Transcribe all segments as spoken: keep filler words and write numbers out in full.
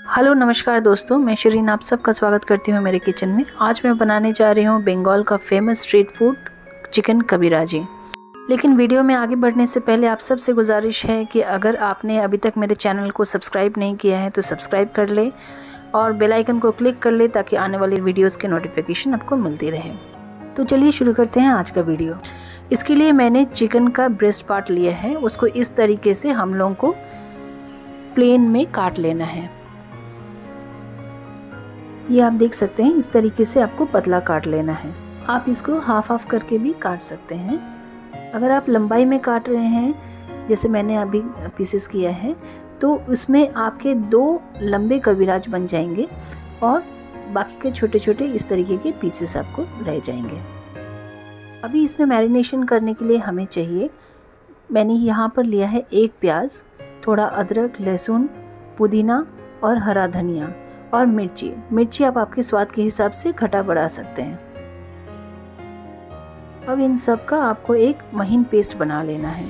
Hello नमस्कार दोस्तों, मैं शरीन आप सबका स्वागत करती हूँ मेरे किचन में। आज मैं बनाने जा रही हूँ बंगाल का famous street food chicken kabiraji. लेकिन वीडियो में आगे बढ़ने से पहले आप सबसे गुजारिश है कि अगर आपने अभी तक मेरे चैनल को सब्सक्राइब नहीं किया है तो सब्सक्राइब कर ले और बेल आइकन को क्लिक कर ले ताकि आने वाली वीडियोज़ की नोटिफिकेशन आपको मिलती रहे। तो चलिए शुरू करते हैं आज का वीडियो। इसके लिए मैंने चिकन का ब्रेस्ट पार्ट लिया है, उसको इस तरीके से हम लोगों को प्लेन में काट लेना है। ये आप देख सकते हैं, इस तरीके से आपको पतला काट लेना है। आप इसको हाफ हाफ करके भी काट सकते हैं। अगर आप लंबाई में काट रहे हैं जैसे मैंने अभी पीसेस किया है तो उसमें आपके दो लंबे कबीराज बन जाएंगे और बाकी के छोटे छोटे इस तरीके के पीसेस आपको रह जाएंगे। अभी इसमें मैरिनेशन करने के लिए हमें चाहिए, मैंने यहाँ पर लिया है एक प्याज, थोड़ा अदरक, लहसुन, पुदीना और हरा धनिया और मिर्ची। मिर्ची आप आपके स्वाद के हिसाब से खटा बढ़ा सकते हैं। अब इन सब का आपको एक महीन पेस्ट बना लेना है।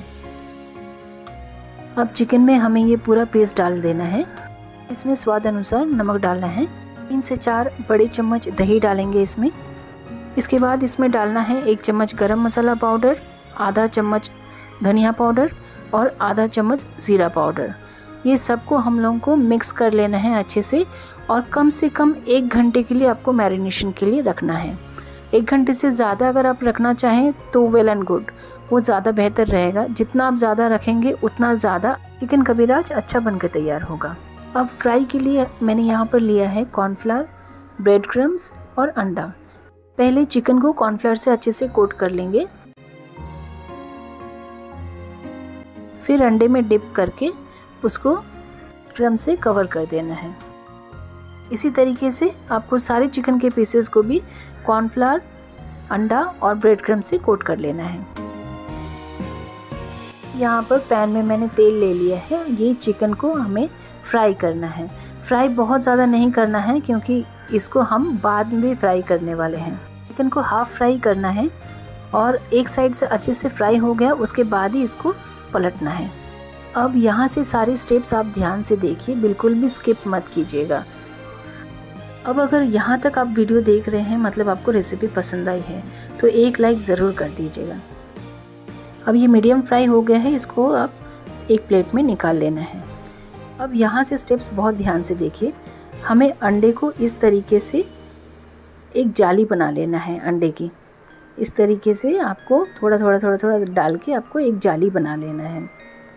अब चिकन में हमें ये पूरा पेस्ट डाल देना है। इसमें स्वाद अनुसार नमक डालना है। तीन से चार बड़े चम्मच दही डालेंगे इसमें। इसके बाद इसमें डालना है एक चम्मच गरम मसाला पाउडर, आधा चम्मच धनिया पाउडर और आधा चम्मच ज़ीरा पाउडर। ये सबको हम लोगों को मिक्स कर लेना है अच्छे से और कम से कम एक घंटे के लिए आपको मैरिनेशन के लिए रखना है। एक घंटे से ज़्यादा अगर आप रखना चाहें तो वेल एंड गुड, वो ज़्यादा बेहतर रहेगा। जितना आप ज़्यादा रखेंगे उतना ज़्यादा चिकन कबीराज अच्छा बनकर तैयार होगा। अब फ्राई के लिए मैंने यहाँ पर लिया है कॉर्नफ्लावर, ब्रेड क्रम्स और अंडा। पहले चिकन को कॉर्नफ्लावर से अच्छे से कोट कर लेंगे, फिर अंडे में डिप करके उसको क्रम से कवर कर देना है। इसी तरीके से आपको सारे चिकन के पीसेस को भी कॉर्नफ्लावर, अंडा और ब्रेड क्रम से कोट कर लेना है। यहाँ पर पैन में मैंने तेल ले लिया है। ये चिकन को हमें फ्राई करना है। फ्राई बहुत ज़्यादा नहीं करना है क्योंकि इसको हम बाद में फ्राई करने वाले हैं। चिकन को हाफ फ्राई करना है और एक साइड से अच्छे से फ्राई हो गया उसके बाद ही इसको पलटना है। अब यहाँ से सारे स्टेप्स आप ध्यान से देखिए, बिल्कुल भी स्किप मत कीजिएगा। अब अगर यहाँ तक आप वीडियो देख रहे हैं मतलब आपको रेसिपी पसंद आई है तो एक लाइक ज़रूर कर दीजिएगा। अब ये मीडियम फ्राई हो गया है, इसको आप एक प्लेट में निकाल लेना है। अब यहाँ से स्टेप्स बहुत ध्यान से देखिए। हमें अंडे को इस तरीके से एक जाली बना लेना है। अंडे की इस तरीके से आपको थोड़ा थोड़ा थोड़ा थोड़ा डाल के आपको एक जाली बना लेना है।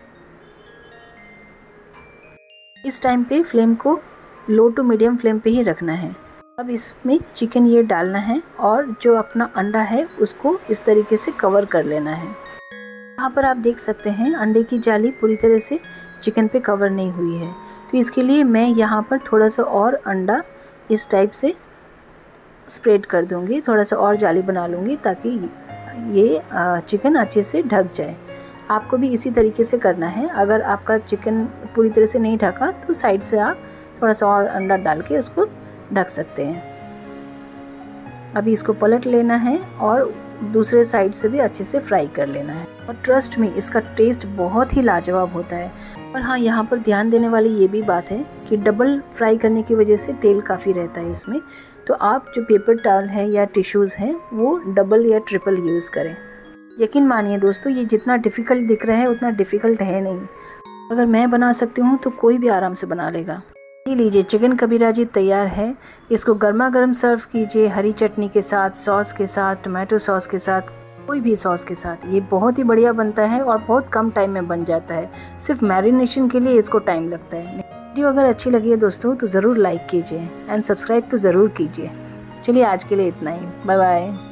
इस टाइम पे फ्लेम को लो टू मीडियम फ्लेम पे ही रखना है। अब इसमें चिकन ये डालना है और जो अपना अंडा है उसको इस तरीके से कवर कर लेना है। यहाँ पर आप देख सकते हैं अंडे की जाली पूरी तरह से चिकन पे कवर नहीं हुई है, तो इसके लिए मैं यहाँ पर थोड़ा सा और अंडा इस टाइप से स्प्रेड कर दूँगी, थोड़ा सा और जाली बना लूँगी ताकि ये चिकन अच्छे से ढक जाए। आपको भी इसी तरीके से करना है। अगर आपका चिकन पूरी तरह से नहीं ढका तो साइड से आप थोड़ा सा और अंडा डाल के उसको ढक सकते हैं। अभी इसको पलट लेना है और दूसरे साइड से भी अच्छे से फ्राई कर लेना है। और ट्रस्ट में इसका टेस्ट बहुत ही लाजवाब होता है। और हाँ, यहाँ पर ध्यान देने वाली ये भी बात है कि डबल फ्राई करने की वजह से तेल काफ़ी रहता है इसमें, तो आप जो पेपर टॉवल है या टिश्यूज़ हैं वो डबल या ट्रिपल यूज़ करें। यकीन मानिए दोस्तों, ये जितना डिफ़िकल्ट दिख रहा है उतना डिफ़िकल्ट है नहीं। अगर मैं बना सकती हूँ तो कोई भी आराम से बना लेगा। ये लीजिए, चिकन कबीराजी तैयार है। इसको गर्मा गर्म सर्व कीजिए हरी चटनी के साथ, सॉस के साथ, टमाटो सॉस के साथ, कोई भी सॉस के साथ। ये बहुत ही बढ़िया बनता है और बहुत कम टाइम में बन जाता है। सिर्फ मैरिनेशन के लिए इसको टाइम लगता है। वीडियो अगर अच्छी लगी है दोस्तों तो ज़रूर लाइक कीजिए एंड सब्सक्राइब तो ज़रूर कीजिए। चलिए आज के लिए इतना ही, बाय बाय।